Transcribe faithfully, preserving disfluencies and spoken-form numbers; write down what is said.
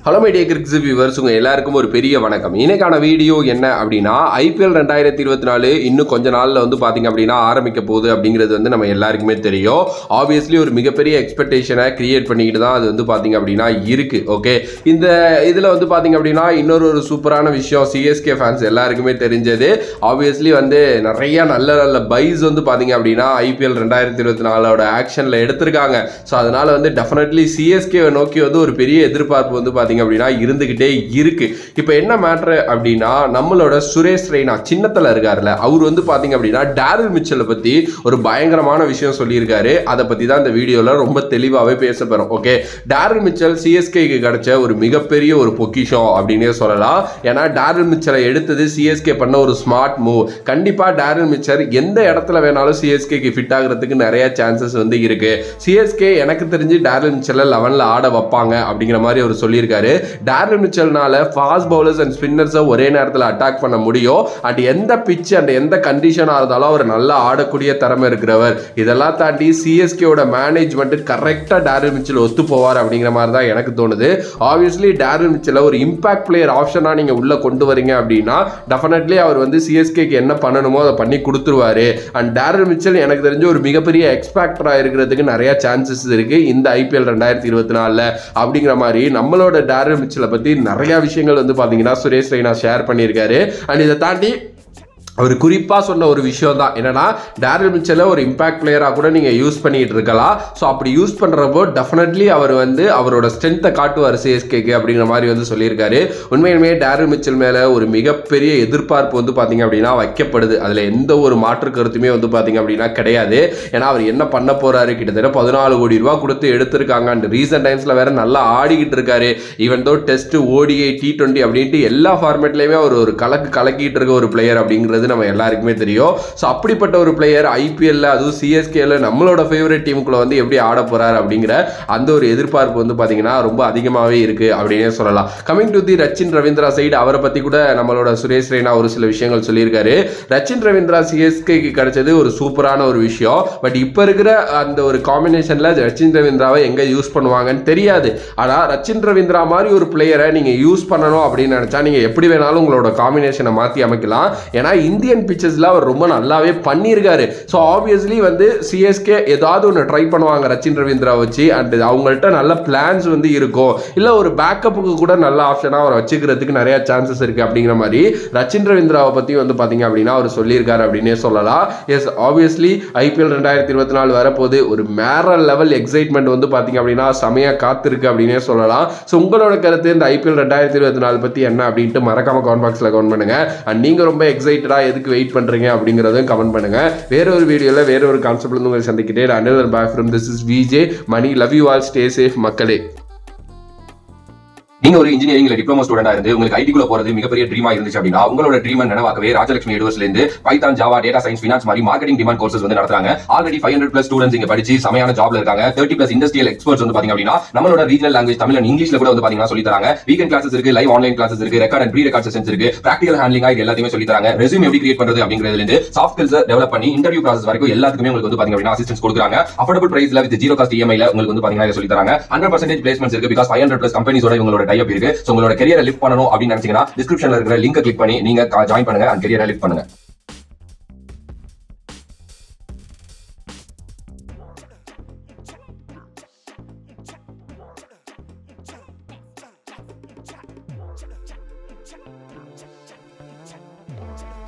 Hello my dear cricket viewers, உங்கள் எல்லாருக்கும் ஒரு பெரிய வணக்கம். இன்னைக்கான வீடியோ என்ன அப்படின்னா, ஐபிஎல் ரெண்டாயிரத்தி இருபத்தி நாலு இன்னும் கொஞ்ச நாளில் வந்து பார்த்தீங்க அப்படின்னா ஆரம்பிக்க போகுது அப்படிங்கிறது வந்து நம்ம எல்லாருக்குமே தெரியும். ஆப்வியஸ்லி ஒரு மிகப்பெரிய எக்ஸ்பெக்டேஷனை கிரியேட் பண்ணிக்கிட்டு தான் அது வந்து பார்த்தீங்க அப்படின்னா இருக்கு. ஓகே, இந்த இதில் வந்து பார்த்தீங்க அப்படின்னா இன்னொரு ஒரு சூப்பரான விஷயம், சிஎஸ்கே ஃபேன்ஸ் எல்லாருக்குமே தெரிஞ்சது. ஆப்வியஸ்லி வந்து நிறைய நல்ல நல்ல பைஸ் வந்து பார்த்தீங்க அப்படின்னா ஐபிஎல் ரெண்டாயிரத்தி இருபத்தி நாலோட ஆக்ஷனில் எடுத்திருக்காங்க. ஸோ அதனால வந்து டெஃபினெட்லி சிஎஸ்கே நோக்கி வந்து ஒரு பெரிய எதிர்பார்ப்பு வந்து பார்த்தீங்க அப்படின்னா இருந்துகிட்டே இருக்கு. இப்போ என்ன மேட்ரு அப்படின்னா, நம்மளோட சுரேஷ் ரெய்னா சின்னத்தில் இருக்காருல்ல, அவர் வந்து பார்த்தீங்க அப்படின்னா டேரில் மிச்சலை பற்றி ஒரு பயங்கரமான விஷயம் சொல்லியிருக்காரு. அதை பற்றி தான் இந்த வீடியோவில் ரொம்ப தெளிவாகவே பேச போகிறோம். ஓகே, டேரில் மிச்சல் சிஎஸ்கேக்கு கிடைச்ச ஒரு மிகப்பெரிய ஒரு பொக்கிஷம் அப்படின்னே சொல்லலாம். ஏன்னா டேரில் மிச்சலை எடுத்தது சிஎஸ்கே பண்ண ஒரு ஸ்மார்ட் மூவ். கண்டிப்பாக டேரில் மிச்சர் எந்த இடத்துல வேணாலும் சிஎஸ்கேக்கு ஃபிட் ஆகிறதுக்கு நிறைய சான்சஸ் வந்து இருக்கு. சிஎஸ்கே எனக்கு தெரிஞ்சு டேரில் மிச்சலை லெவனில் ஆட வைப்பாங்க அப்படிங்கிற மாதிரி அவர் சொல்லியிருக்காரு. டேரில் மிச்சல்னால ஃபாஸ்ட் பவுலர்ஸ் அண்ட் ஸ்பின்னர்ஸை ஒரே நேரத்தில் அட்டாக் பண்ண முடியும். அண்ட் எந்த பிட்ச் அண்ட் எந்த கண்டிஷனாக இருந்தாலும் அவர் நல்லா ஆடக்கூடிய திறமை இருக்கிறவர். இதெல்லாம் தாண்டி சிஎஸ்கேவோட மேனேஜ்மெண்ட் கரெக்டாக டேரில் மிச்சல் ஒத்து போவார் அப்படிங்கிற மாதிரி தான் எனக்கு தோணுது. ஆப்வியஸ்லி டேரில் மிச்சலை ஒரு இம்பாக்ட் பிளேயர் ஆப்ஷனாக நீங்கள் உள்ளே கொண்டு வரீங்க அப்படின்னா டெஃபினெட்லி அவர் வந்து சிஎஸ்கேக்கு என்ன பண்ணணுமோ அதை பண்ணி கொடுத்துருவாரு. அண்ட் டேரில் மிச்சல் எனக்கு தெரிஞ்ச ஒரு மிகப்பெரிய எக்ஸ்பேக்டராக இருக்கிறதுக்கு நிறைய சான்சஸ் இருக்கு இந்த ஐபிஎல் ரெண்டாயிரத்தி இருபத்தி நாலில் அப்படிங்கிற மாதிரி நம்மளோட டேரில் மிச்சலை பற்றி நிறைய விஷயங்கள் வந்து பார்த்தீங்கன்னா சுரேஷ் ரெய்னா ஷேர் பண்ணியிருக்காரு. அண்ட் இதை தாண்டி அவர் குறிப்பாக சொன்ன ஒரு விஷயம் தான் என்னன்னா, டேரில் மிச்சலை ஒரு இம்பாக்ட் பிளேயராக கூட நீங்கள் யூஸ் பண்ணிட்டு இருக்கலாம். ஸோ அப்படி யூஸ் பண்ணுறப்போ டெஃபினெட்லி அவர் வந்து அவரோட ஸ்ட்ரென்த்தை காட்டுவார் சிஎஸ்கேக்கு அப்படிங்கிற மாதிரி வந்து சொல்லியிருக்காரு. உண்மையுமே டேரில் மிச்சல் மேலே ஒரு மிகப்பெரிய எதிர்பார்ப்பு வந்து பார்த்தீங்க அப்படின்னா வைக்கப்படுது. அதில் எந்த ஒரு மாற்று கருத்துமே வந்து பார்த்தீங்க அப்படின்னா கிடையாது. ஏன்னா அவர் என்ன பண்ண போறாரு, கிட்டத்தட்ட பதினாலு கோடி ரூபா கொடுத்து எடுத்திருக்காங்க. அண்ட் ரீசெண்ட் டைம்ஸில் வேற நல்லா ஆடிக்கிட்டு இருக்காரு. Even though test, ODI, T twenty அப்படின்ட்டு எல்லா ஃபார்மேட்லையுமே அவர் ஒரு கலக்கு கலக்கிட்டு இருக்க ஒரு பிளேயர் அப்படிங்கிறது நம்ம எல்லாருக்குமே தெரியும். சோ அப்படிப்பட்ட ஒரு பிளேயர் ஐபிஎல்ல, அதுவும் சிஎஸ்கேல நம்மளோட ஃபேவரட் டீமுக்குள்ள வந்து எப்படி ஆட போறாரு அப்படிங்கிற அந்த ஒரு எதிர்பார்ப்பு வந்து பாத்தீங்கன்னா ரொம்ப அதிகமாவே இருக்கு அப்படின்னே சொல்லலாம். Coming to the Rachin Ravindra side, அவரை பத்தி கூட நம்மளோட சுரேஷ் ரெய்னா ஒரு சில விஷயங்கள் சொல்லியிருக்காரு. ரச்சின் ரவீந்திரா சிஎஸ்கேக்கு கிடைச்சது ஒரு சூப்பரான ஒரு விஷயம். பட் இப்ப இருக்கிற அந்த ஒரு காம்பினேஷன்ல ரச்சின் ரவீந்திராவை எங்க யூஸ் பண்ணுவாங்கன்னு தெரியாது. ஆனா ரச்சின் ரவீந்திரா மாதிரி ஒரு பிளேயரை நீங்க யூஸ் பண்ணணும் அப்படின்னு நினைச்சா நீங்க எப்படி வேணாலும் உங்களோட காம்பினேஷனை மாத்தி அமைக்கலாம். ஏன்னா இந்தியன் பிச்சர்ஸ்ல அவர் ரொம்ப நல்லாவே பண்ணியிருக்காரு. ஸோ ஆப்வியஸ்லி வந்து சிஎஸ்கே ஏதாவது ஒன்று ட்ரை பண்ணுவாங்க ரச்சின் ரவீந்திரா வச்சு. அண்ட் அவங்கள்ட்ட நல்ல பிளான்ஸ் வந்து இருக்கும். இல்லை ஒரு பேக்கப்புக்கு கூட நல்ல ஆப்ஷனாக அவரை வச்சுக்கிறதுக்கு நிறைய சான்சஸ் இருக்கு அப்படிங்கிற மாதிரி ரச்சின் ரவீந்திராவை பற்றி வந்து பார்த்தீங்க அப்படின்னா அவர் சொல்லியிருக்காரு அப்படின்னே சொல்லலாம். எஸ், ஆப்வியஸ்லி ஐபிஎல் ரெண்டாயிரத்தி இருபத்தி நாலு வரப்போது ஒரு மேர லெவல் எக்ஸைட்மெண்ட் வந்து பார்த்தீங்க அப்படின்னா செமையாக காத்திருக்கு அப்படின்னே சொல்லலாம். ஸோ உங்களோட கருத்து இந்த ஐபிஎல் ரெண்டாயிரத்தி இருபத்தி நாலு பற்றி என்ன அப்படின்ட்டு மறக்காம கமெண்ட் பாக்ஸில் கமெண்ட் பண்ணுங்க. அண்ட் நீங்கள் ரொம்ப எக்ஸைட்டடா எதுக்கு வெயிட் பண்றீங்க அப்படிங்கறதையும் கமெண்ட் பண்ணுங்க. வேற ஒரு வீடியோல வேற ஒரு கான்செப்ட்ல இருந்து உங்களை சந்திக்கிறேன். Another bye from this is V J Money. Love you all. Stay safe மக்களே. நீங்க ஒரு இன்ஜினியரிங்ல டிப்ளமோ ஸ்டூடெண்டா இருந்து உங்களுக்கு ஐடிக்குள்ள போறது மிகப்பெரிய ட்ரீமா இருந்துச்சு அப்படின்னா உங்களோட ட்ரீம் நினைவாக்கவே ராஜலட்சுமி யூனிவர்சிட்டில இருந்து Python, Java, data science, finance மாதிரி மார்க்கெட்டிங் டிமாண்ட் கோர்சஸ் வந்து நடத்துறாங்க. Already five hundred plus students இங்க படிச்சு சமையான ஜாப்ல இருக்காங்க. தேர்ட்டி பிளஸ் இண்டஸ்ட்ரியல் எக்ஸ்பர்ட்ஸ் வந்து பாத்தீங்க அப்படின்னா நம்மளோட ரீஜனல் லாங்குவேஜ் தமிழ் அண்ட் இங்கிலீஷ்ல கூட வந்து பாத்தீங்கன்னா சொல்லி தராங்க. வீக்கெண்ட் கிளாஸஸ் இருக்கு, லைவ் ஆன்லைன் கிளாஸஸ் இருக்கு, record and pre record sessions இருக்கு, பிராக்டிகல் ஹேண்ட்லிங் இது எல்லாத்தையுமே சொல்லி தராங்க. ரெஸ்யூம் எப்படி கிரியேட் பண்றது அப்படிங்கிறதுல இருந்து சாஃப்ட் ஸ்கில்ஸ் டெவலப் பண்ணி இன்டர்வியூ ப்ராசஸ் வரைக்கும் எல்லாத்துக்குமே உங்களுக்கு வந்து பாத்தீங்க அப்படின்னா அசிஸ்டன்ஸ் கொடுக்குறாங்க. அஃபோர்டபிள் பிரைஸ்ல வித் ஜீரோ காஸ்ட் இஎம்ஐல உங்களுக்கு வந்து பாத்தீங்கன்னா சொல்லி தராங்க. ஹண்ட்ரட் பர்சன்டேஜ் பிளேஸ்மெண்ட்ஸ் இருக்கு. பிகாஸ் ஃபைவ் ஹண்ட்ரட் பிளஸ் கம்பெனிஸோட இவங்களோட டைப் இருக்கு. சோ உங்களோட கரியரை லிஃப்ட் பண்ணணும் அப்படின்னு நினைச்சீங்கன்னா டிஸ்கிரிப்ஷன்ல இருக்கிற லிங்கை கிளிக் பண்ணி நீங்க ஜாயின் பண்ணுங்க அண்ட் கரியரை லிஃப்ட் பண்ணுங்க. Check.